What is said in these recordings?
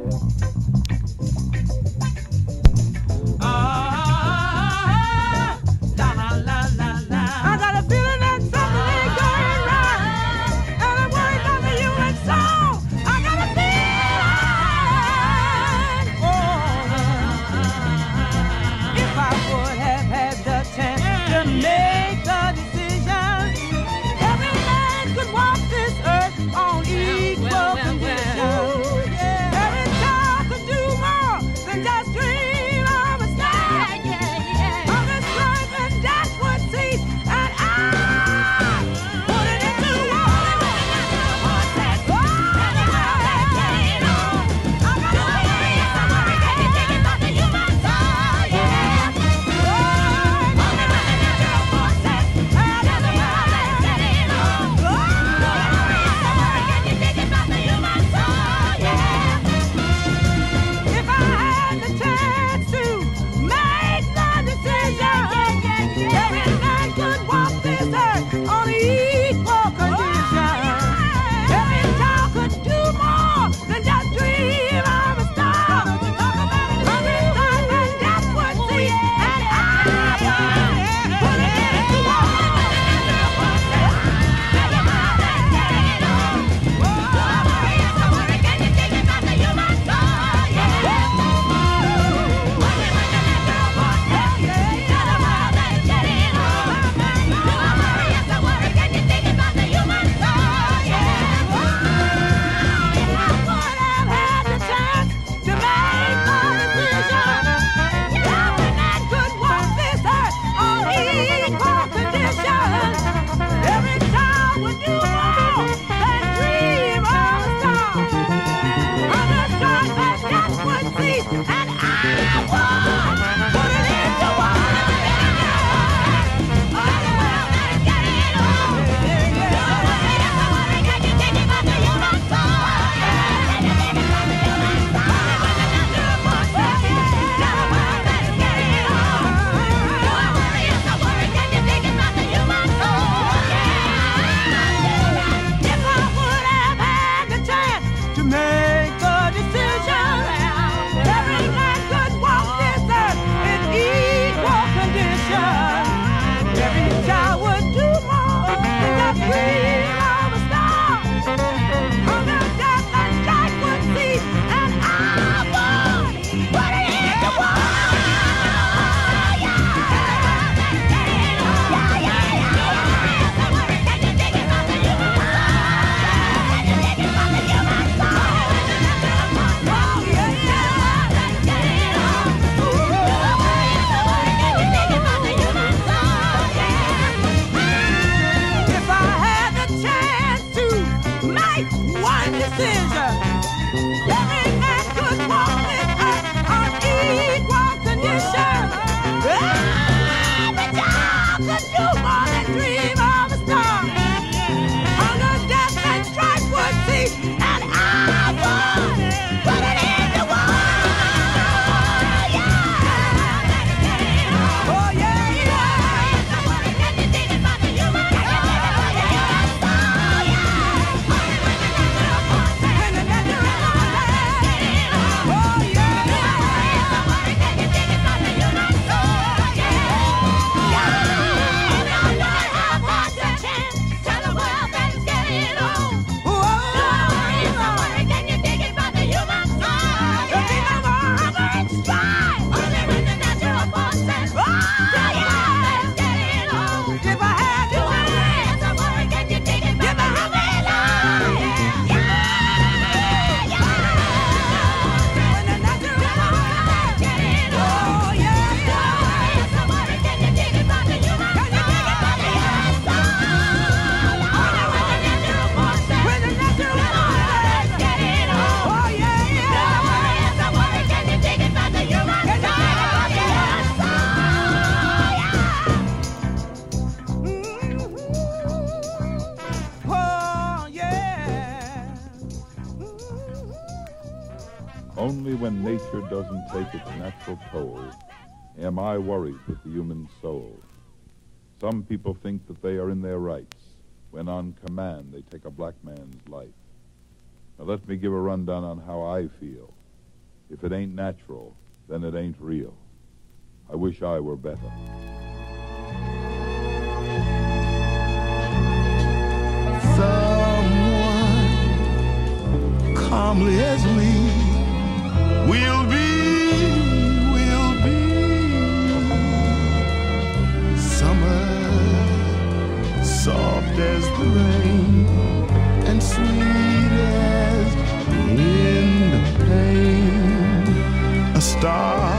Only when nature doesn't take its natural toll am I worried with the human soul. Some people think that they are in their rights when on command they take a black man's life. Now let me give a rundown on how I feel If it ain't natural, then it ain't real. I wish I were better. Someone calmly as we'll be summer, soft as the rain and sweet as in the pain. A star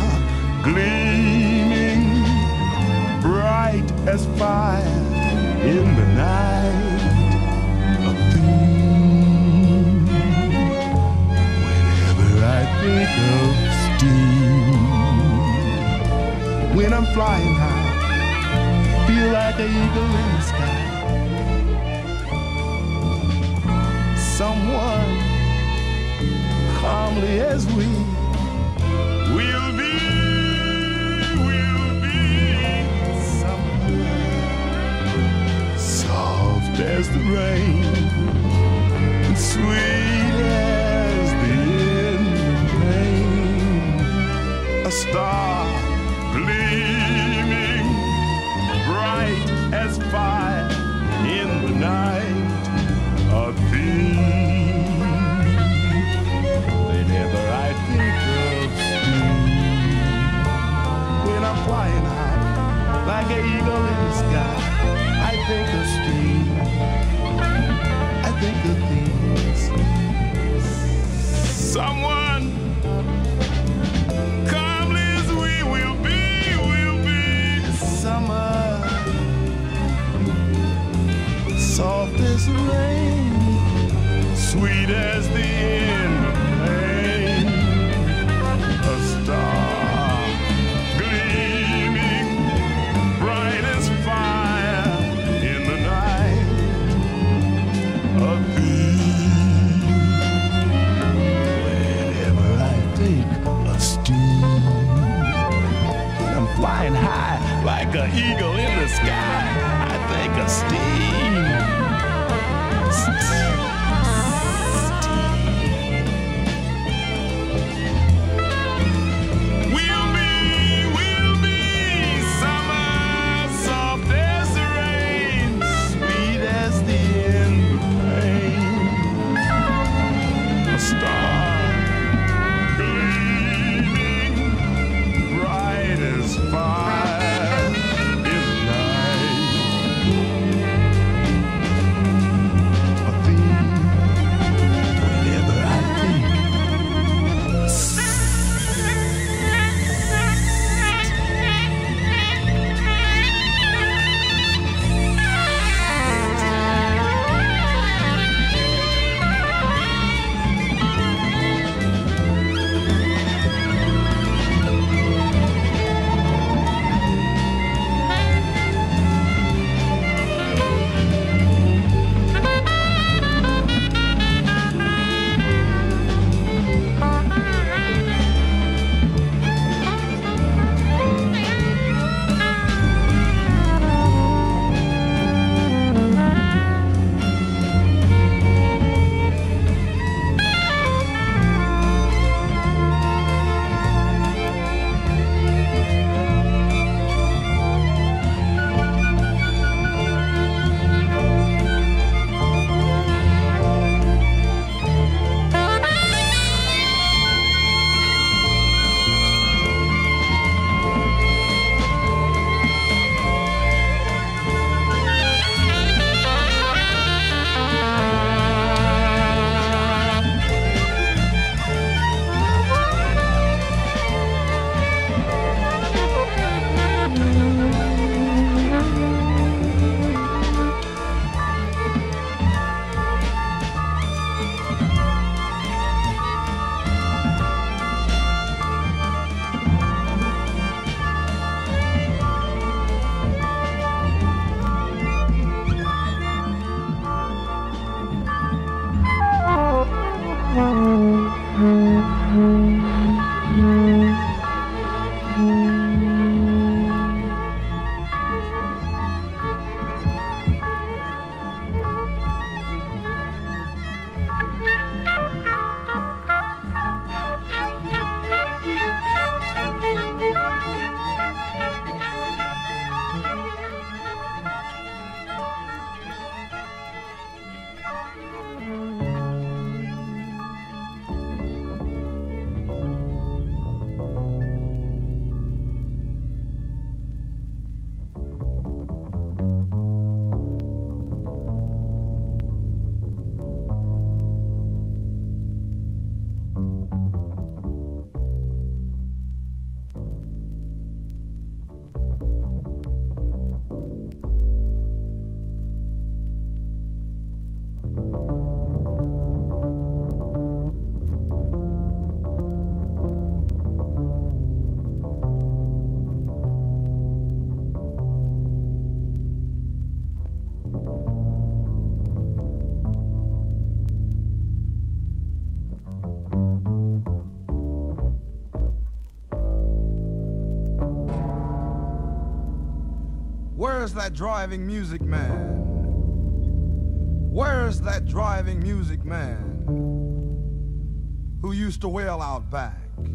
gleaming bright as fire in the night. A theme whenever I think of steam. When I'm flying high, feel like an eagle in the sky. Someone calmly as we'll be summer, soft as the rain and sweet as the ending rain. A star gleaming bright as fire in the night. A theme whenever I think of steam. When I'm flying high like an eagle in the sky, I think of steam. I think of things. Someone calmly as we will be summer, soft as the rain, sweet as the end of pain. A star gleaming bright as fire in the night. A theme whenever I think of steam. When I'm flying high like an eagle in the sky, I think of steam. We'll be summer, soft as the rain, sweet as the end of rain. A star gleaming bright as fire in the night. A theme Where's that driving music man? Where's that driving music man who used to wail out back?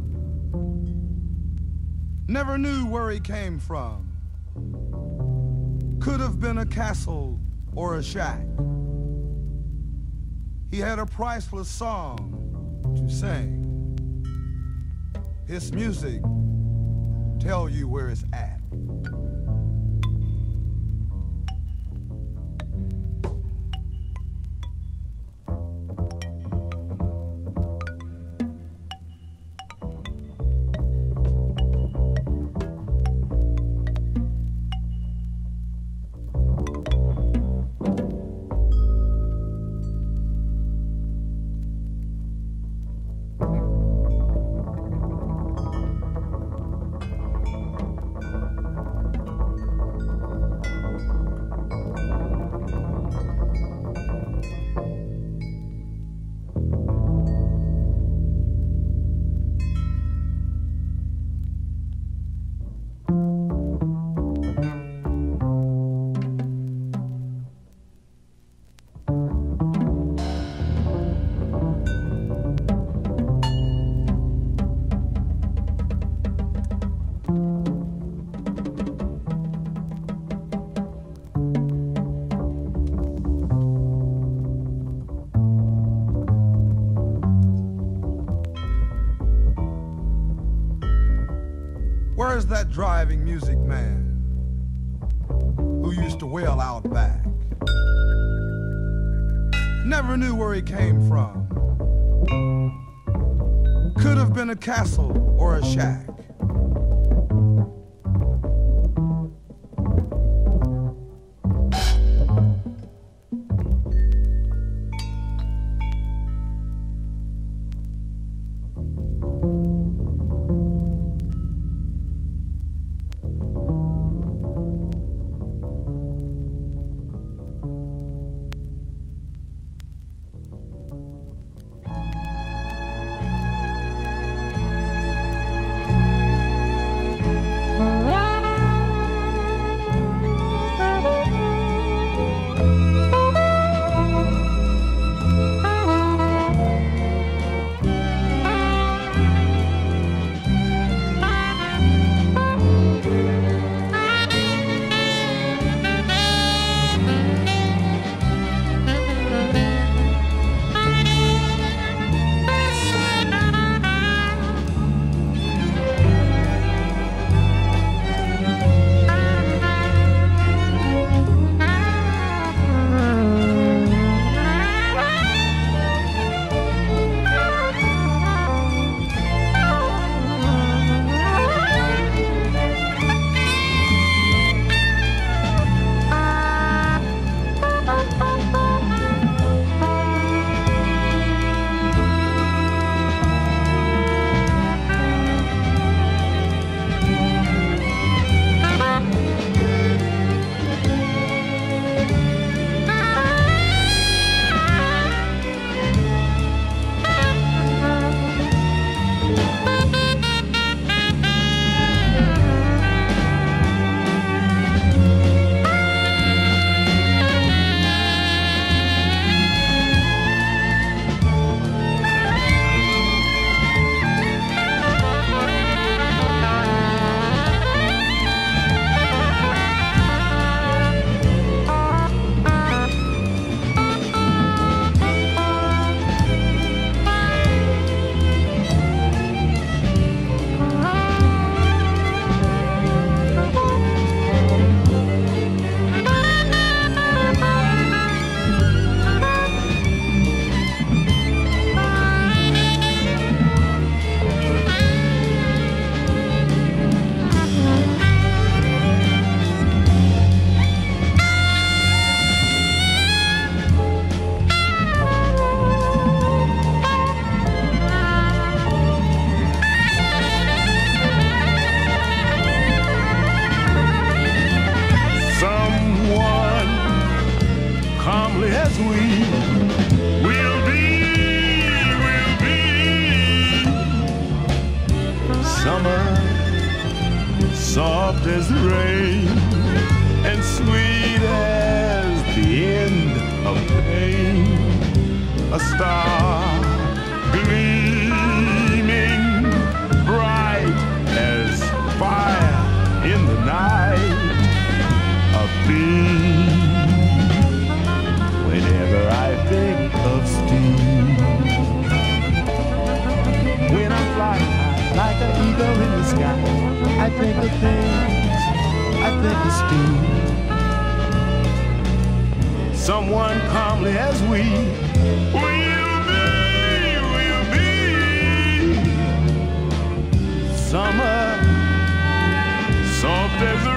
Never knew where he came from. Could have been a castle or a shack. He had a priceless song to sing. His music tell you where it's at. Where's that driving music man who used to wail out back? Never knew where he came from. Could have been a castle or a shack. soft as the rain, and a star gleaming bright as fire in the night, a theme whenever I think of steam. When I fly high like an eagle in the sky, I think of things, I think of steam. Someone calmly as we will be. Summer, soft as